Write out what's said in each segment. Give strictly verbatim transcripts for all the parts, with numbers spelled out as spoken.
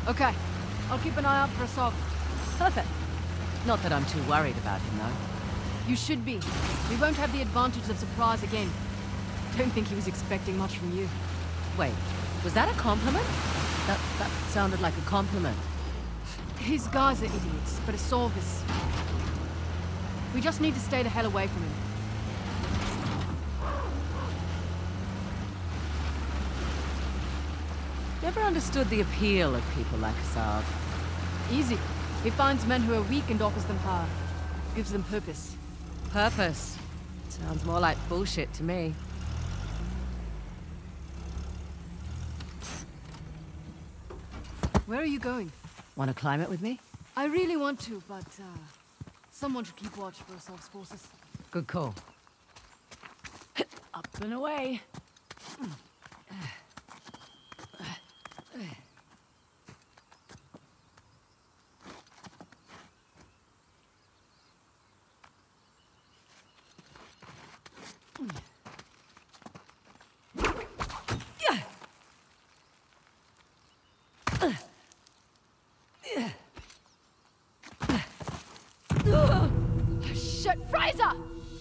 Okay. I'll keep an eye out for Assault. Perfect. Not that I'm too worried about him, though. You should be. We won't have the advantage of surprise again. Don't think he was expecting much from you. Wait, was that a compliment? That, that sounded like a compliment. His guys are idiots, but Assault is... We just need to stay the hell away from him. Never understood the appeal of people like Assad. Easy. He finds men who are weak and offers them power. Gives them purpose. Purpose? Sounds more like bullshit to me. Where are you going? Want to climb it with me? I really want to, but uh, someone should keep watch for Assault's forces. Good call. Up and away. Shit, Fraser!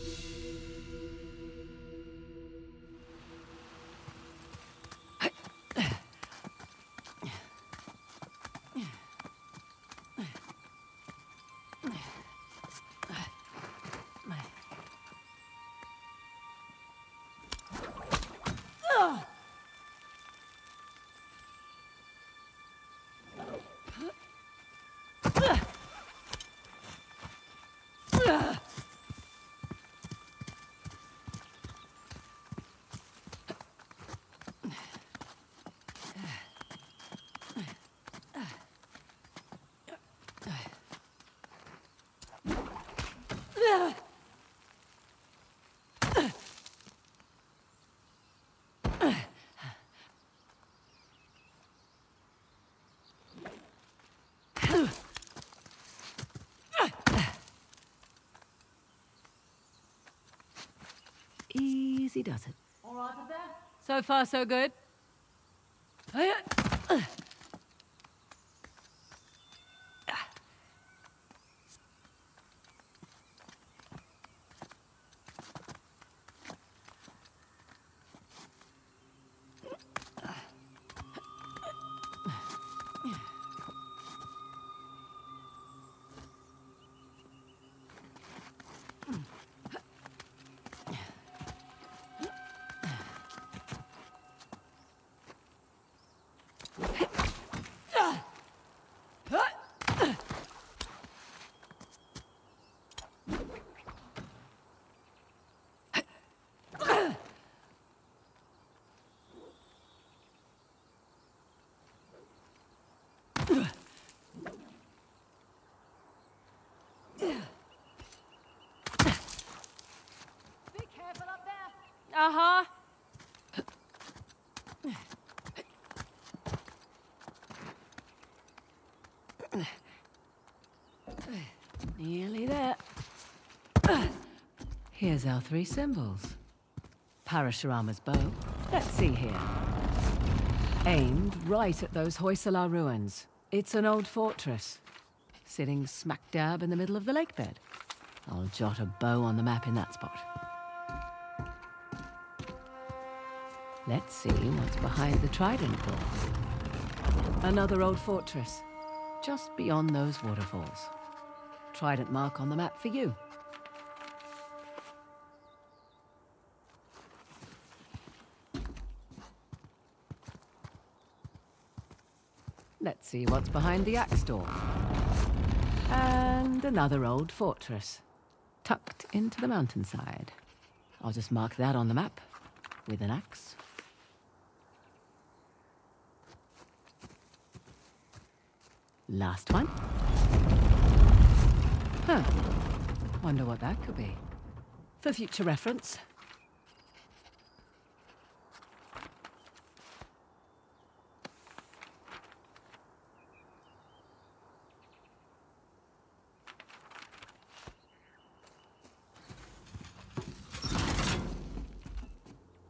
Easy does it. All right with that? So far, so good. Be careful up there! Uh-huh. Nearly there. Here's our three symbols. Parashurama's bow. Let's see here. Aimed right at those Hoysala ruins. It's an old fortress, sitting smack dab in the middle of the lake bed. I'll jot a bow on the map in that spot. Let's see what's behind the Trident door. Another old fortress, just beyond those waterfalls. Trident mark on the map for you. Let's see what's behind the axe door. And another old fortress, tucked into the mountainside. I'll just mark that on the map with an axe. Last one. Huh. Wonder what that could be. For future reference.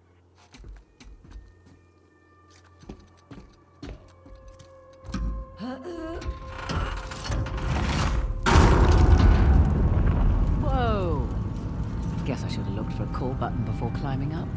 Huh. hold for a call button before climbing up.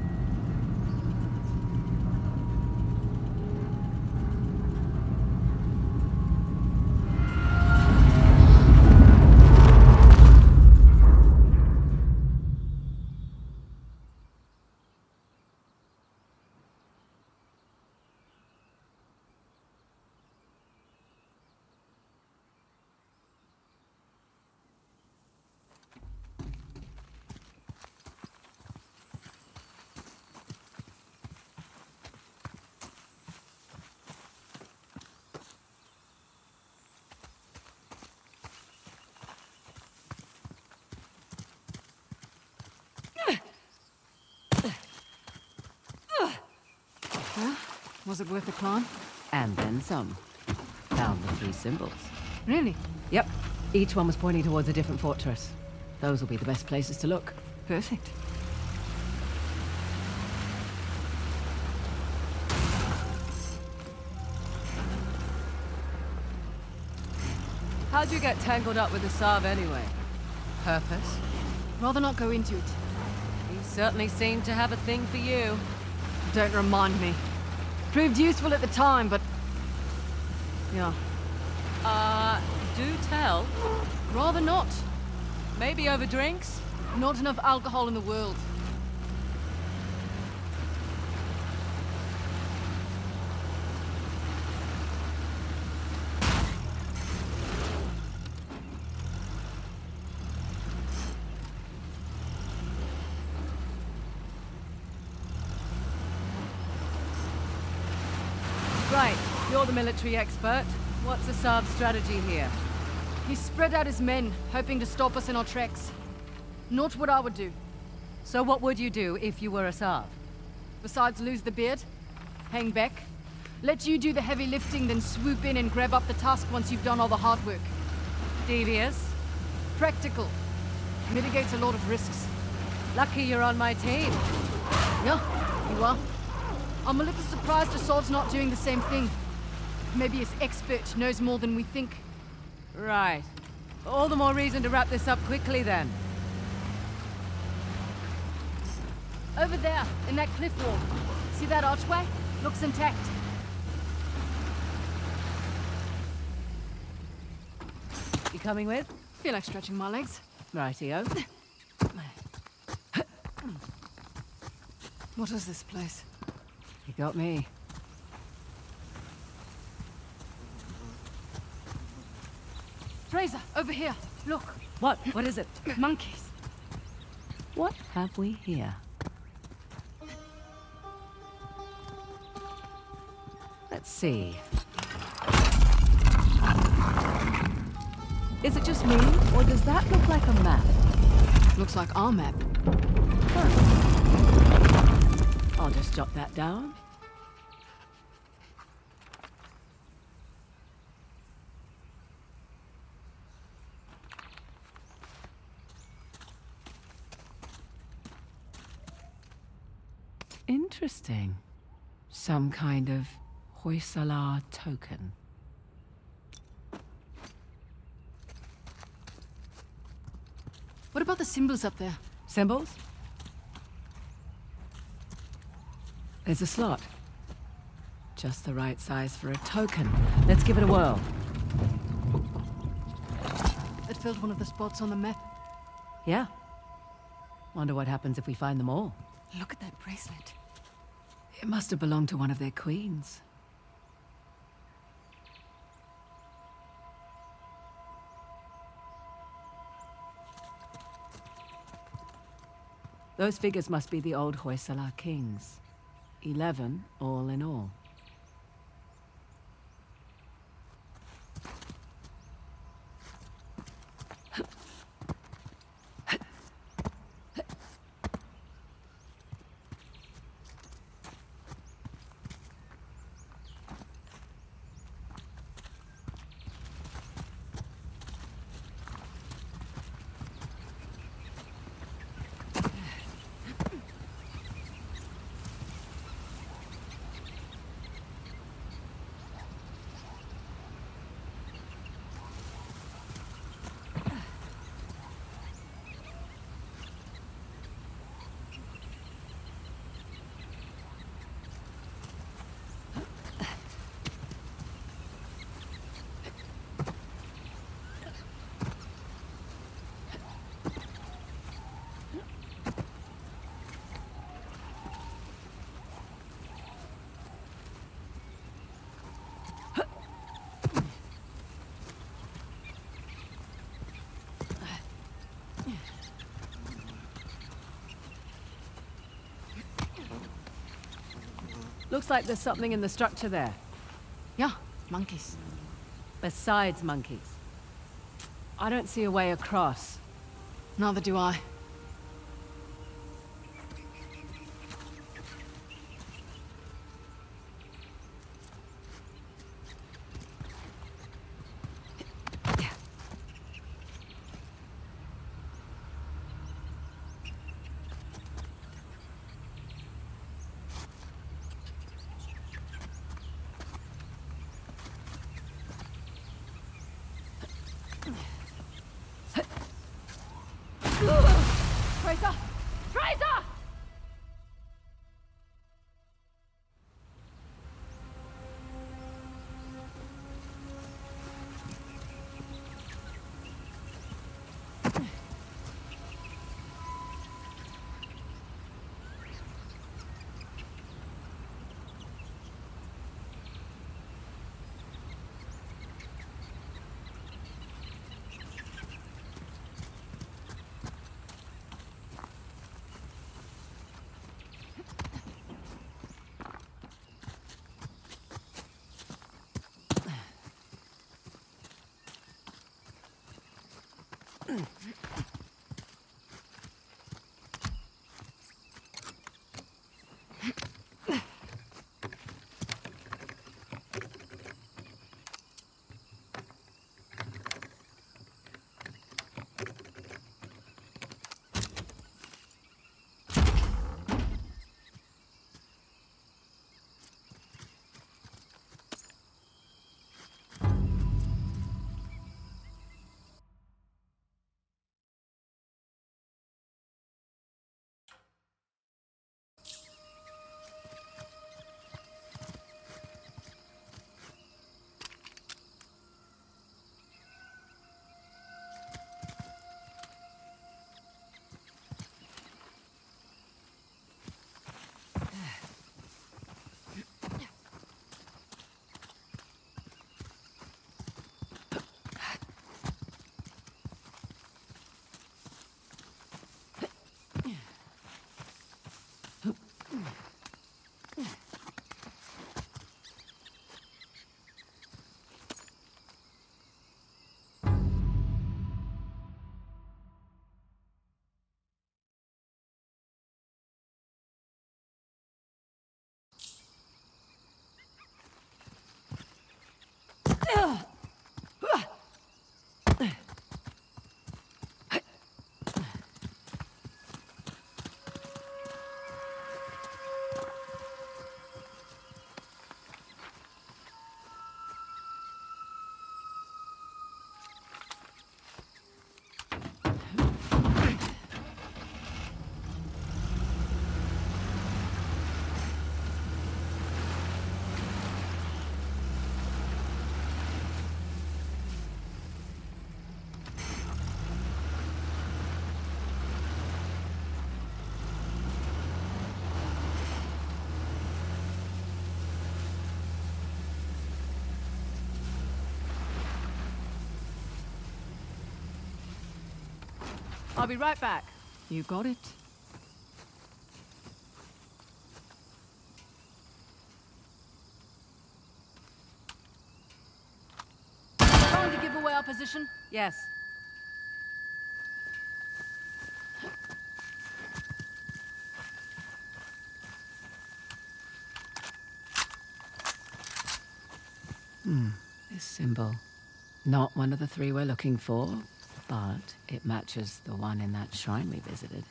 Well, was it worth the climb? And then some. Found the three symbols. Really? Yep. Each one was pointing towards a different fortress. Those will be the best places to look. Perfect. How'd you get tangled up with the Sav anyway? Purpose? Rather not go into it. He certainly seemed to have a thing for you. Don't remind me. Proved useful at the time, but... yeah. Uh, do tell. Rather not. Maybe over drinks? Not enough alcohol in the world. Right, you're the military expert. What's the Saab's strategy here? He spread out his men, hoping to stop us in our tracks. Not what I would do. So what would you do if you were a Saab? Besides lose the beard, hang back, let you do the heavy lifting, then swoop in and grab up the tusk once you've done all the hard work. Devious? Practical. Mitigates a lot of risks. Lucky you're on my team. Yeah, you are. I'm a little surprised Assault's not doing the same thing. Maybe his expert knows more than we think. Right. All the more reason to wrap this up quickly then. Over there, in that cliff wall. See that archway? Looks intact. You coming with? Feel like stretching my legs. Rightio. What is this place? You got me. Fraser, over here. Look. What? What is it? Monkeys. What have we here? Let's see. Is it just me, or does that look like a map? Looks like our map. Huh. I'll just jot that down. Interesting. Some kind of Hoysala token. What about the symbols up there? Symbols? There's a slot. Just the right size for a token. Let's give it a whirl. It filled one of the spots on the map. Yeah. Wonder what happens if we find them all. Look at that bracelet. It must have belonged to one of their queens. Those figures must be the old Hoysala kings. Eleven, all in all. Looks like there's something in the structure there. Yeah, monkeys. Besides monkeys. I don't see a way across. Neither do I. Tracer! Tracer! I'll be right back. You got it? Trying to give away our position? Yes. Hmm, this symbol. Not one of the three we're looking for, but it matches the one in that shrine we visited.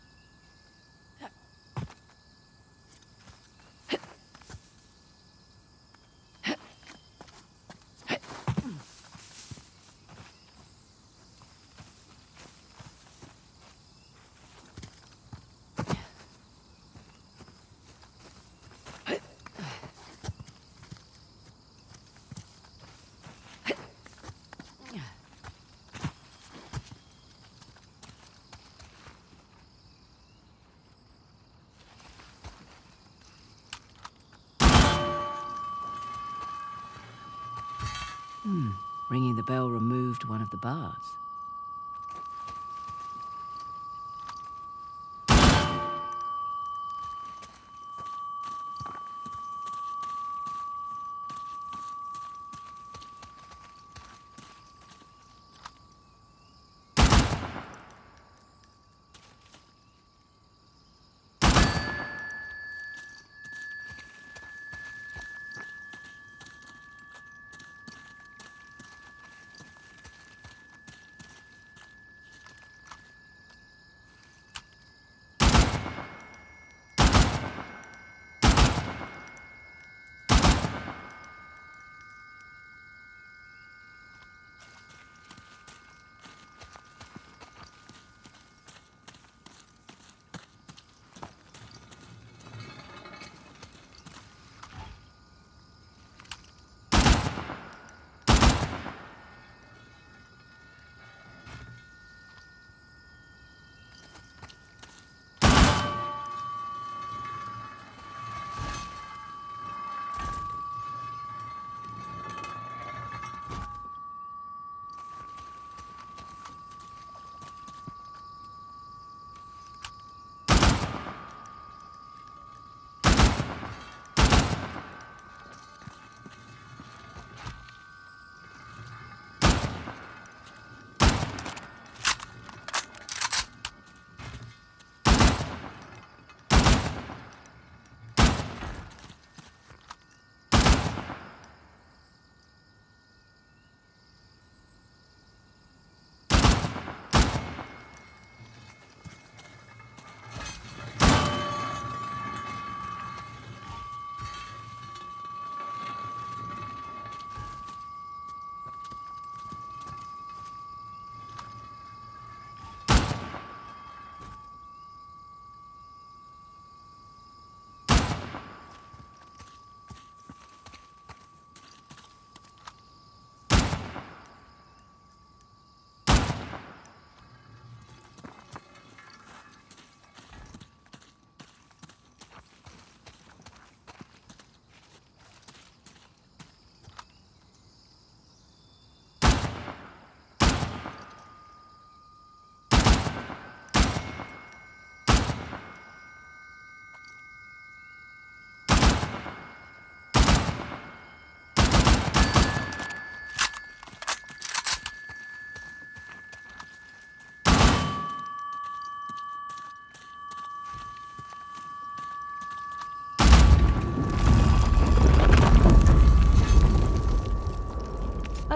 Hmm. Ringing the bell removed one of the bars.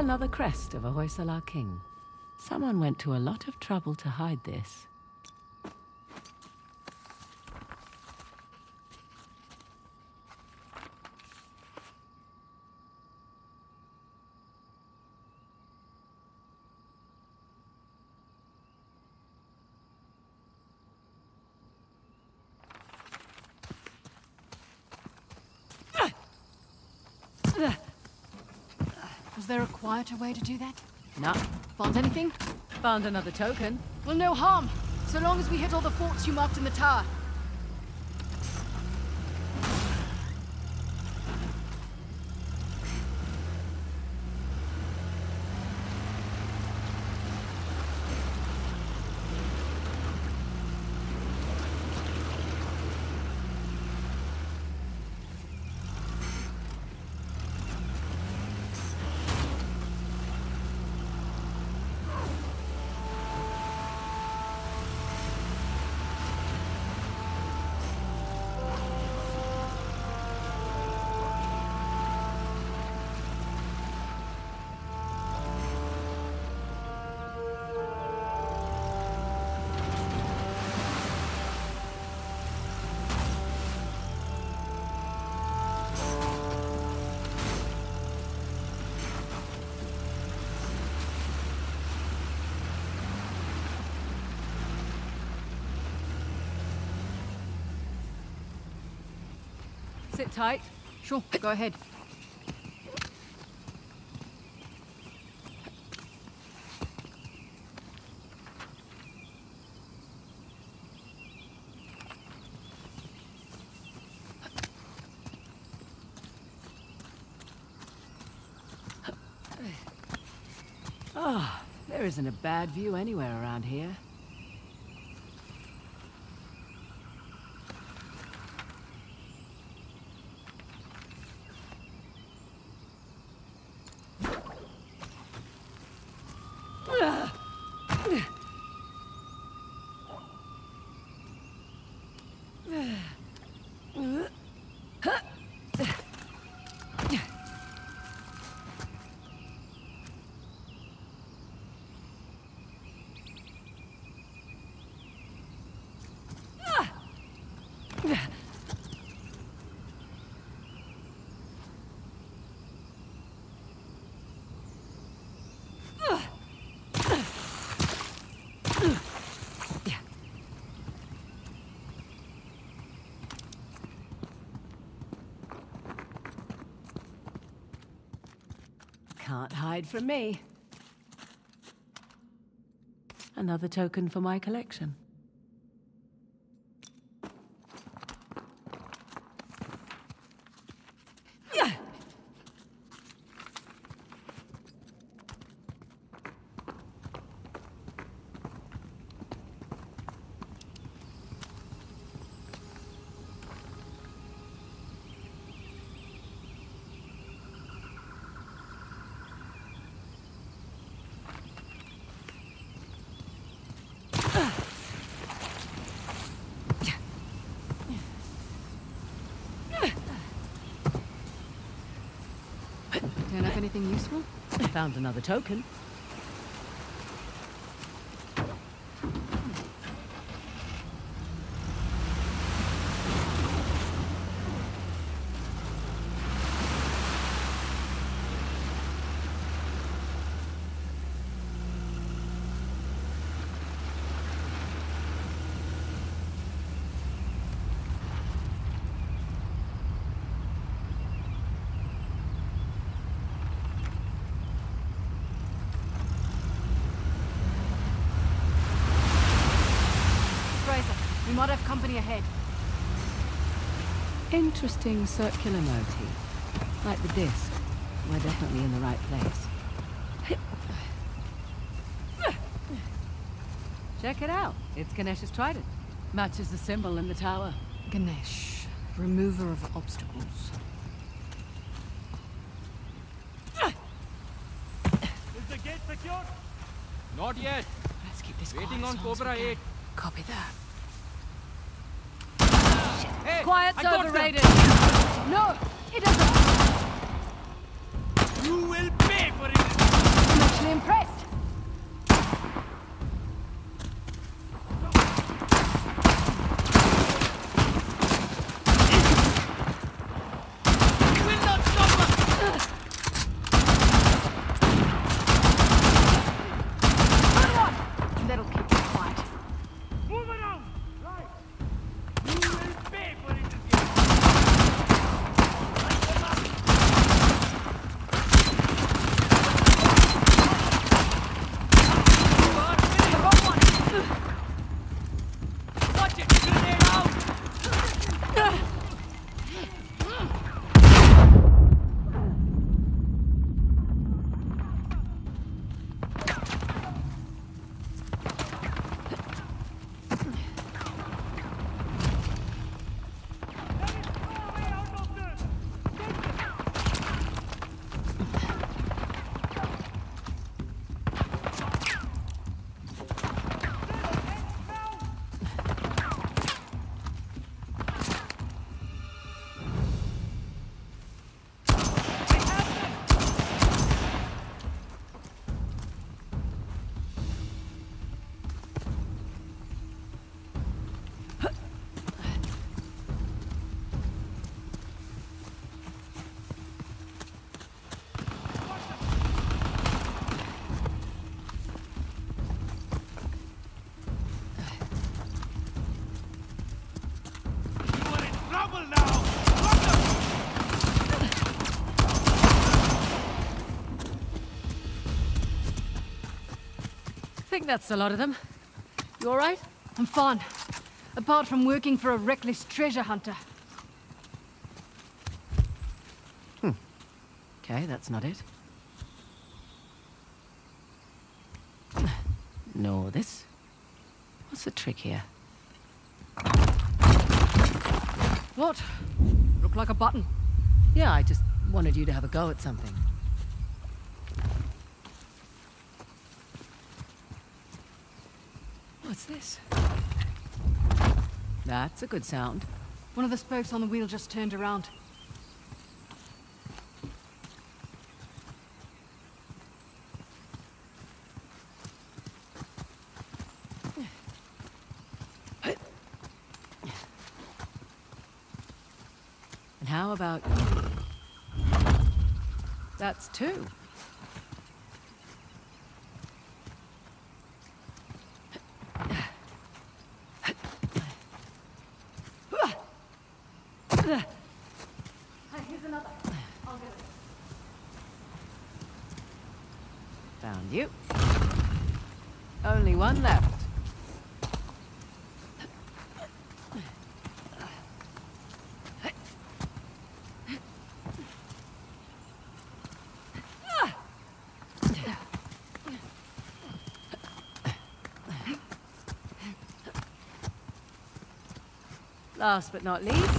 Another crest of a Hoysala king. Someone went to a lot of trouble to hide this. Was there a quieter way to do that? No. Found anything? Found another token. Well, no harm, so long as we hit all the forts you marked in the tower. Sit tight. Sure, go ahead. Ah, there isn't a bad view anywhere around here. Can't hide from me. Another token for my collection. Turn up anything useful? Found another token. We might have company ahead. Interesting circular motif. Like the disc. We're definitely in the right place. Check it out. It's Ganesh's trident. Matches the symbol in the tower. Ganesh, remover of obstacles. Is the gate secured? Not yet. Let's keep this Waiting quiet on as long as we Cobra can. eight. Copy that. Hey, Quiet's I got them. overrated. No, it isn't. You will pay for it. think that's a lot of them. You all right? I'm fine. Apart from working for a reckless treasure hunter. Hmm. Okay, that's not it. No, this. What's the trick here? What? Look like a button. Yeah, I just wanted you to have a go at something. What's this? That's a good sound. One of the spokes on the wheel just turned around. And how about... That's two. Here's another. I'll get it. Found you. Only one left. Last but not least,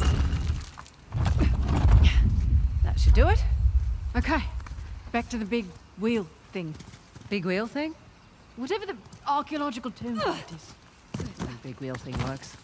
that should do it. Okay, back to the big wheel thing. Big wheel thing? Whatever the archaeological term for it is. The big wheel thing works.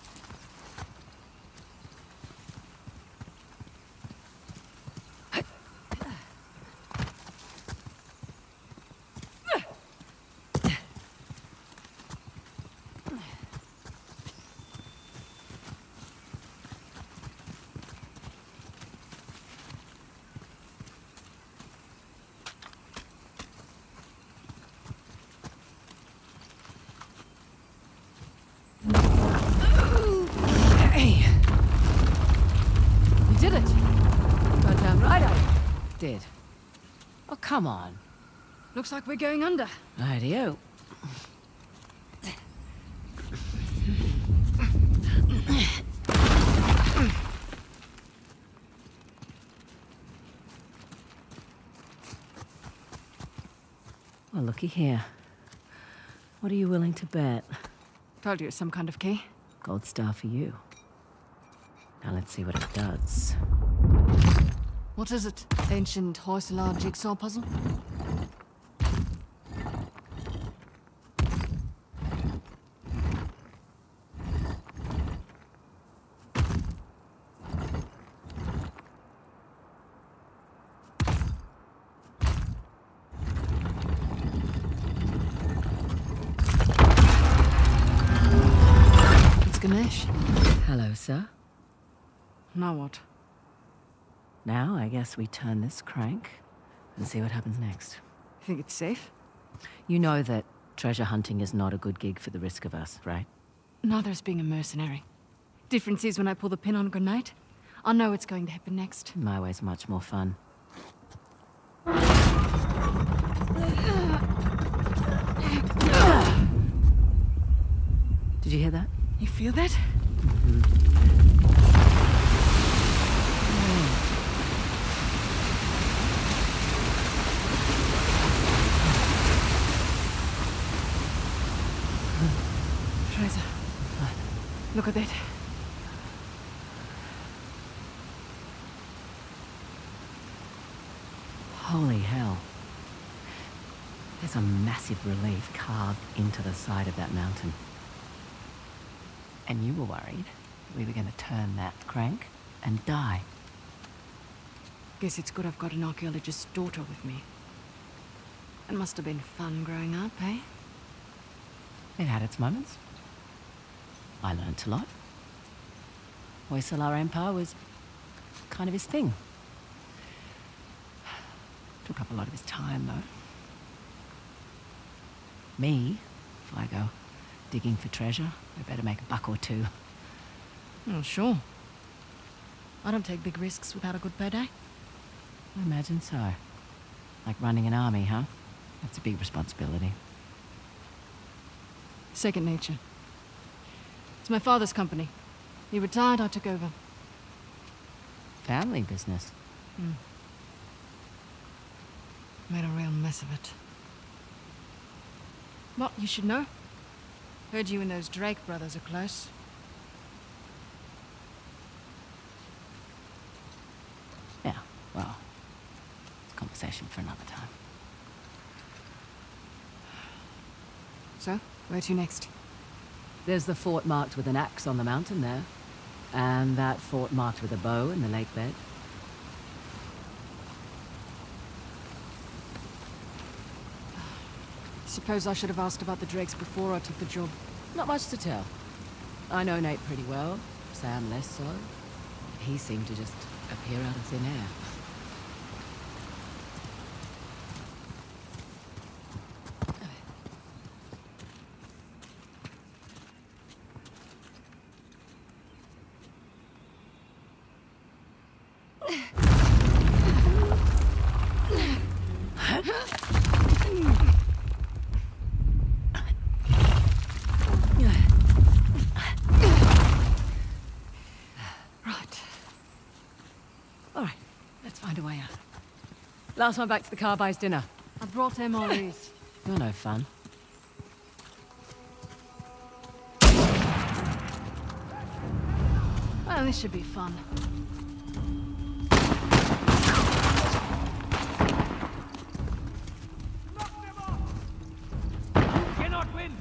Did. Oh, come on. Looks like we're going under. Rightio. Well, looky here. What are you willing to bet? Told you it's some kind of key. Gold star for you. Now let's see what it does. What is it? Ancient Hoysala jigsaw puzzle? It's Ganesh. Hello, sir. Now what? Now, I guess we turn this crank and see what happens next. You think it's safe? You know that treasure hunting is not a good gig for the risk of us, right? Neither is being a mercenary. Difference is when I pull the pin on a grenade, I know what's going to happen next. My way's much more fun. Did you hear that? You feel that? Mm-hmm. Fraser, look at that. Holy hell. There's a massive relief carved into the side of that mountain. And you were worried we were going to turn that crank and die. Guess it's good I've got an archaeologist's daughter with me. It must have been fun growing up, eh? It had its moments. I learnt a lot. Hoysala Empire was kind of his thing. Took up a lot of his time, though. Me, if I go digging for treasure, I better make a buck or two. Oh, sure. I don't take big risks without a good payday. I imagine so. Like running an army, huh? That's a big responsibility. Second nature. It's my father's company. He retired, I took over. Family business. Hmm. Made a real mess of it. Well, you should know. Heard you and those Drake brothers are close. Yeah, well, it's a conversation for another time. So, where to next? There's the fort marked with an axe on the mountain there. And that fort marked with a bow in the lake bed. Suppose I should have asked about the Drakes before I took the job. Not much to tell. I know Nate pretty well, Sam less so. He seemed to just appear out of thin air. Last one back to the car buys dinner. I brought M R Es. You're no fun. Well, this should be fun. Cannot win.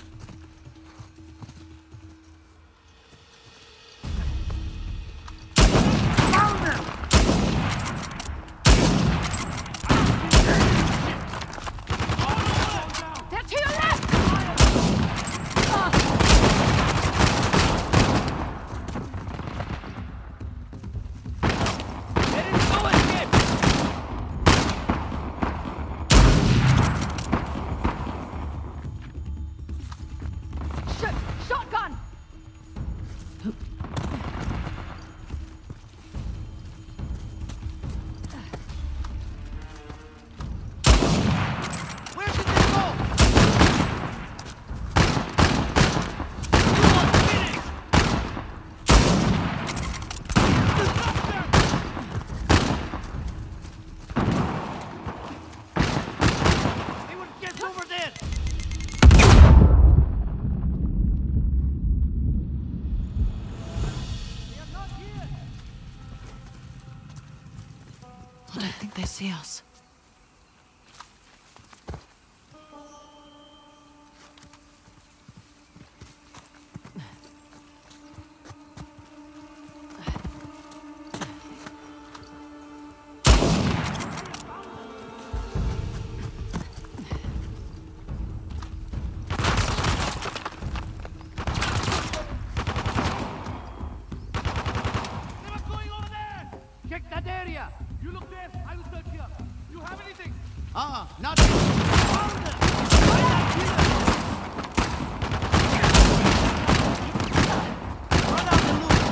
I don't think they see us. You look there, I will search here. You have anything? Ah, uh, not found it. Why not here? Run out the loop.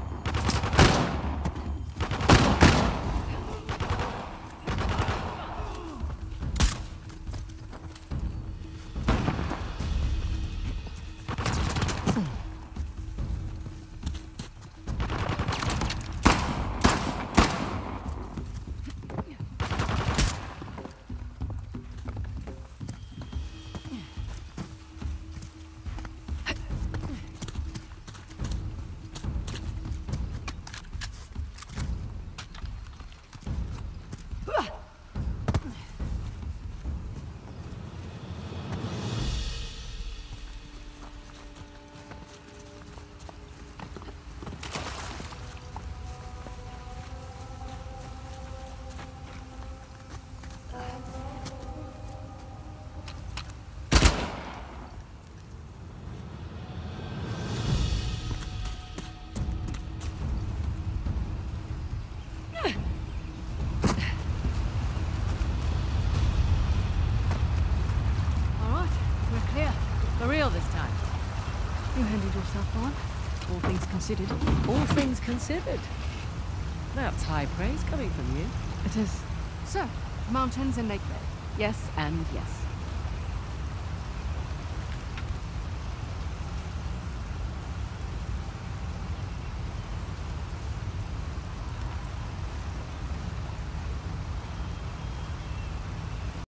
For real this time. You handled yourself on. All things considered. All things considered. That's high praise coming from you. It is. So, mountains and lake bed. Yes and yes.